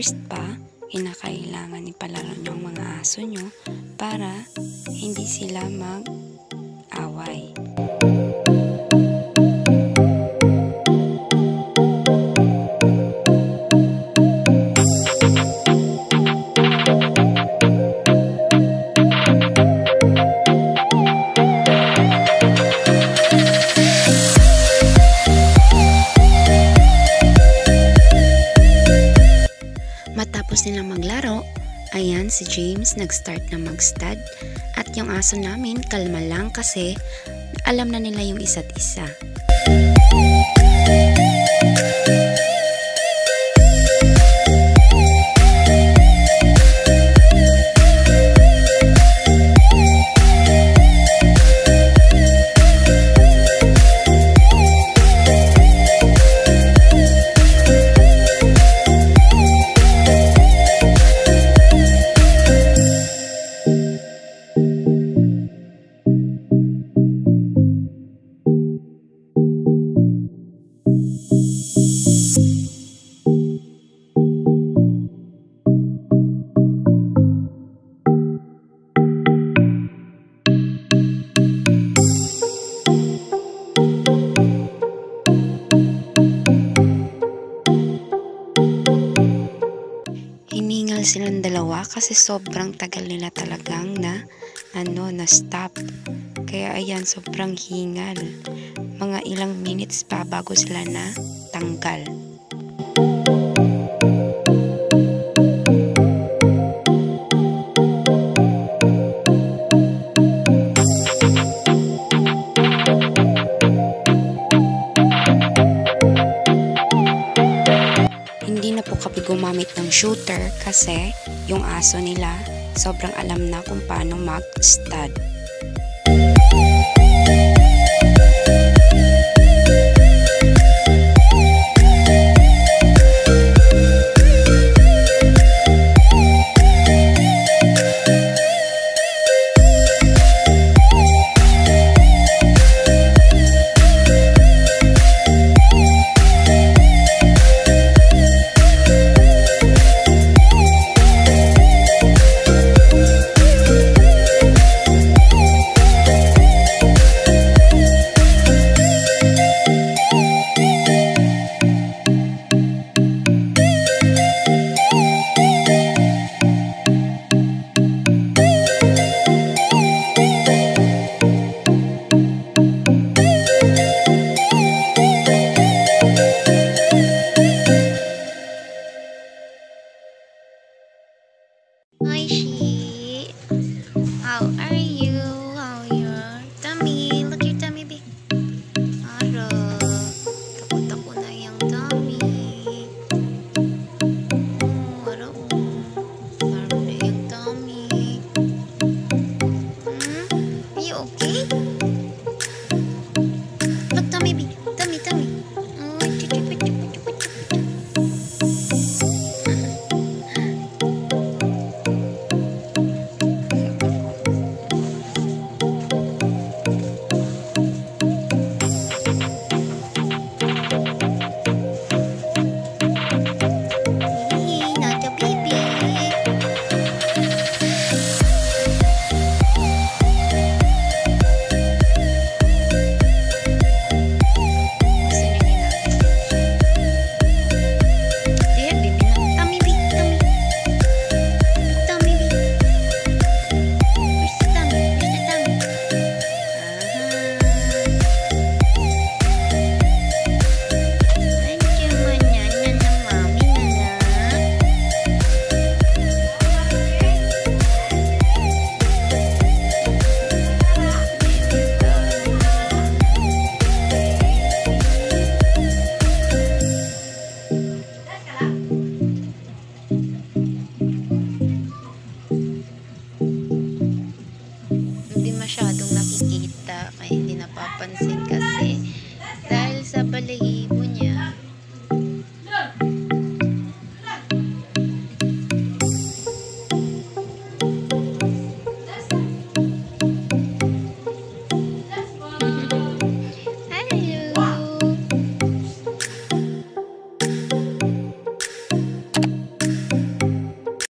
least pa, kinakailangan ipalaro nyo ang mga aso nyo para hindi sila mag-away. Matapos nilang maglaro, ayan si James nag-start na mag-stud at yung aso namin kalma lang kasi alam na nila yung isa't isa. Hiningal silang dalawa kasi sobrang tagal nila talagang na stop. Kaya ayan, sobrang hingal. Mga ilang minutes pa bago sila na tanggal. Hindi na po kami gumamit ng shooter kasi yung aso nila sobrang alam na kung paano mag-stud. Hi, She. How are you? How are your tummy? Look your tummy, babe. Ara, takot ako na yung tummy. Oh, ara, parang na yung tummy. Are you okay? Look, tummy, babe. Tummy, tummy. Oh, masyadong nakikita kaya hindi napapansin kasi dahil sa balahibo